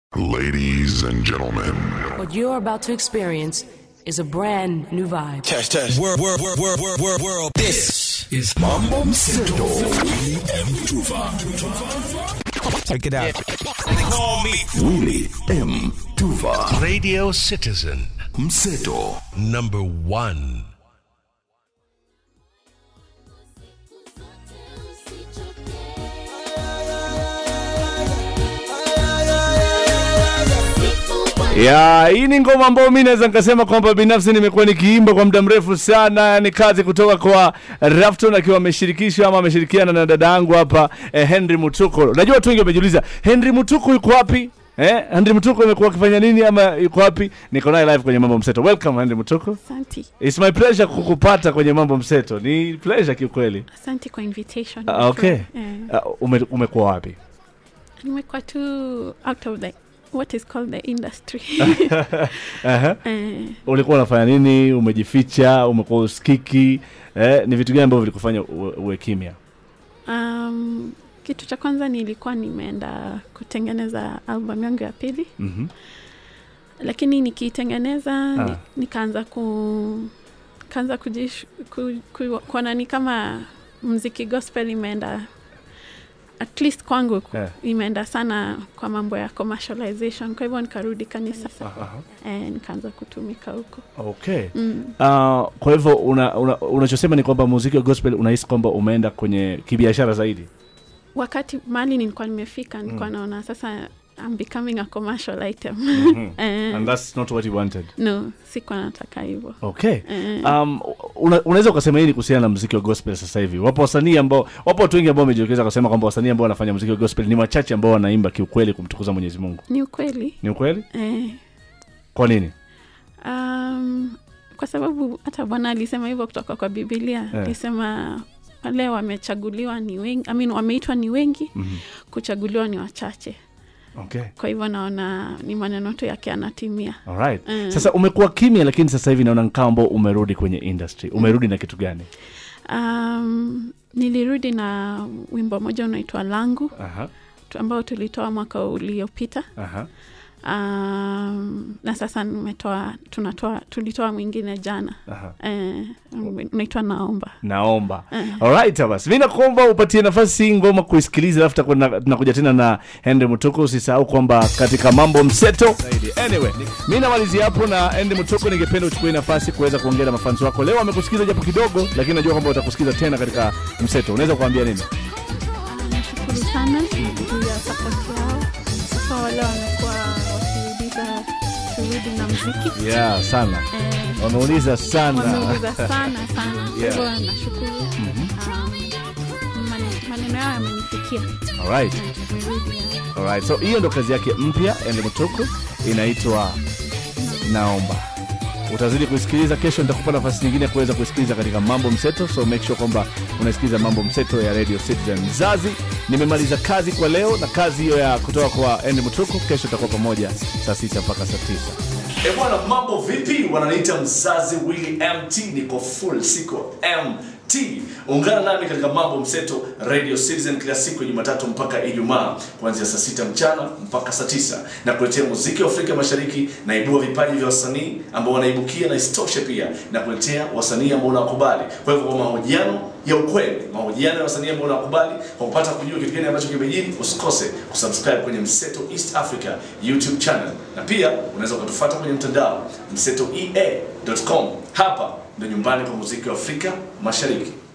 Ladies and gentlemen, what you're about to experience is a brand new vibe. Test. World. This is Mambo Mseto and Tuva. Check it out. They call me Willy M. Tuva. Radio Citizen Mseto #1. Ya, hii ni ngoma ambayo mimi naweza nikasema kwamba binafsi nimekuwa nikiimba kwa muda mrefu sana. Ni kazi kutoka kwa Rafton akiwa ameshirikishwa ama ameshirikiana na dada yangu hapa Henrie Mutuku. Najua watu wengi wamejiuliza Henrie Mutuku yuko wapi? Henrie Mutuku amekuwa akifanya nini ama yuko wapi? Niko naye live kwenye Mambo Mseto. Welcome Henrie Mutuku. Asante. It's my pleasure kukupata kwenye Mambo Mseto. Ni pleasure kiukweli. Asante kwa invitation. Okay. Umekuwa wapi? Nimekuwa tu out of the what is called the industry. Ulikuwa unafanya nini? Umejificha, umekuwa usikiki? Ni vitu gani ambavyo vilikufanya uwe kimya? Kitu cha kwanza nilikuwa nimeenda kutengeneza album yangu ya pili. Lakini nikitengeneza nikaanza kuona ni kama muziki gospel imeenda, at least kwangu imeenda sana kwa mambo ya commercialization. Kwa hivyo nikarudi kanisa. Nikaanza kutumika huko. Okay. Kwa hivyo unachosema ni kwamba muziki wa gospel unahisi kwamba umeenda kwenye kibiashara zaidi? Wakati mali nilikuwa nimefika nilikuwa naona sasa I'm becoming a commercial item. And that's not what you wanted? No, sikuwa nataka hivyo. Okay. Unaweza kusema nini kuhusiana na muziki wa gospel sasa hivi? Wapo watu wengi ambao wamejitokeza kusema kwamba wasanii ambao wanafanya muziki wa gospel ni wachache ambao wanaimba kiukweli kumtukuza Mwenyezi Mungu. Ni ukweli? Ni ukweli? Kwa nini? Kwa sababu hata Bwana alisema hivyo kutoka kwa Biblia. Alisema wale wamechaguliwa ni wengi, wameitwa ni wengi, kuchaguliwa ni wachache. Okay. Kwa hivyo naona ni maneno tu yake yanatimia. Alright. Sasa umekuwa kimya lakini sasa hivi naona kama umerudi kwenye industry. Umerudi na kitu gani? Nilirudi na wimbo moja unaitwa Langu. Ambao tulitoa mwaka uliopita. Na sasa tulitoa mwingine jana. Unaitwa Naomba. Alright, basi mimi nakuomba upatie nafasi ngoma kuisikiliza, alafu tunakuja tena na Henrie Mutuku. Usisahau kwamba katika Mambo Mseto. Anyway, mimi namalizia hapo na Henrie Mutuku. Ningependa uchukue nafasi kuweza kuongea na mafans wako. Leo wamekusikiza japo kidogo, lakini najua kwamba utakusikiza tena katika Mseto. Unaweza kuambia nini? Nashukuru sana kwa support yao. Kwa wale wamekuwa wakiuliza turudi na muziki. Yeah, sana. Wanauliza sana. Hivyo nashukuru. Maneno yao yamenifikia. Alright. So hiyo ndo kazi yake mpya Henrie Mutuku, inaitwa Naomba. Utazidi kusikiliza. Kesho nitakupa nafasi nyingine kuweza kusikiliza katika Mambo Mseto, so make sure kwamba unasikiliza Mambo Mseto ya Radio Citizen. Mzazi, nimemaliza kazi kwa leo na kazi hiyo ya kutoka kwa Henrie Mutuku. Kesho tutakuwa pamoja saa 6 mpaka saa 9. Bwana, mambo vipi? Wananiita Mzazi Willy MT, niko full siko MT. Ungana nami katika Mambo Mseto Radio Citizen kila siku Jumatatu mpaka Ijumaa kuanzia saa 6 mchana mpaka saa 9, na kuletea muziki wa Afrika Mashariki, naibua vipaji vya wasanii ambao wanaibukia, na istoshe pia na kuletea wasanii ambao wanakubali. Kwa hivyo kwa mahojiano ya ukweli, mahojiano ya wasanii ambao wanakubali, kwa kupata kujua kitu gani ambacho kimejiri, usikose kusubscribe kwenye Mseto East Africa YouTube channel, na pia unaweza kutufuata kwenye mtandao msetoea.com. Hapa ndio nyumbani kwa muziki wa Afrika Mashariki.